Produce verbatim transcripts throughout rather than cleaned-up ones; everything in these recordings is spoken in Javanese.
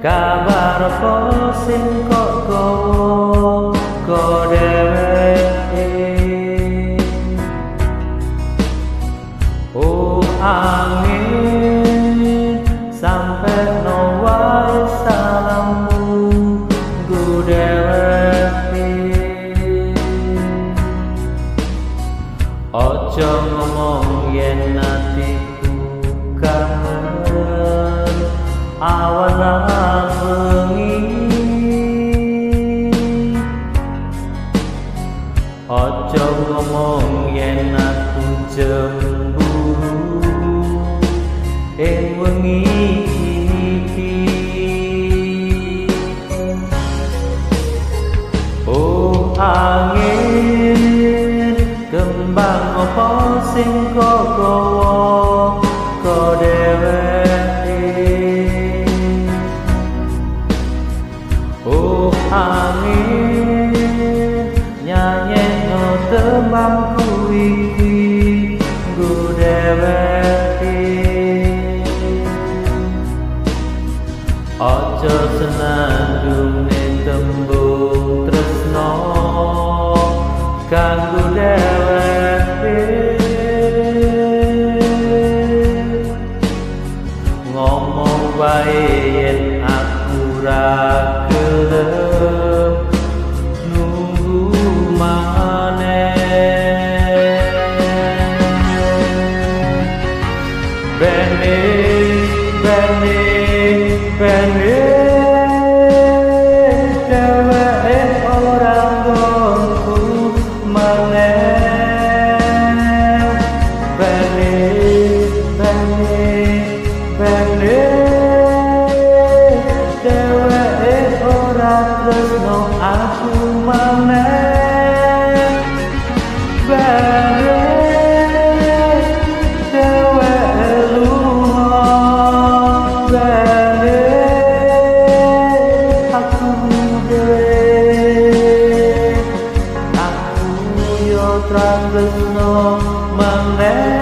kabar apa sing kok kowo kok dheweke oh angin sampe no wae salammu nggo dheweke ojo ngomong yen atiku kangen awan lan wengi ojo ngomong yen aku cemburu ing wengi iki oh angin kembang apa sing kok kowo kok dheweke oh angin nyanyekno tembangku iki nggo dheweke aja senandunge tembung tresno kanggo dheweke ngomong wae yen aku ra gelem nunggu maneh bene bene bene dheweke ora nggonku maneh bene bene bene dheweke ora tresno aku maneh bene dheweke lunga bene aku dhewe aku yo tresno maneh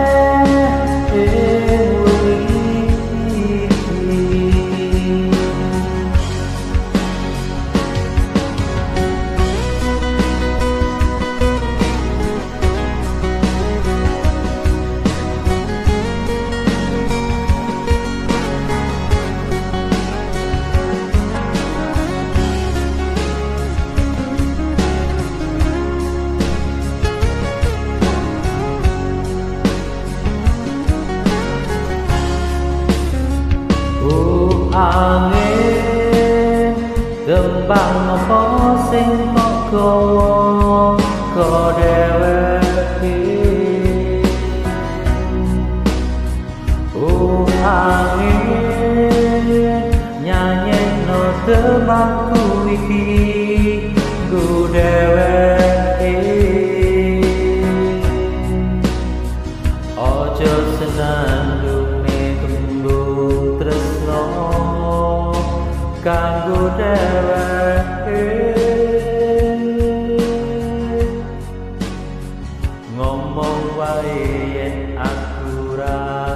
angin kembang apa sing kok kowo kok dheweke oh angin nyanyekno tembangku iki nggo dheweke aja senandunge tembung tresno kanggo dheweke ngomong wae yen aku ra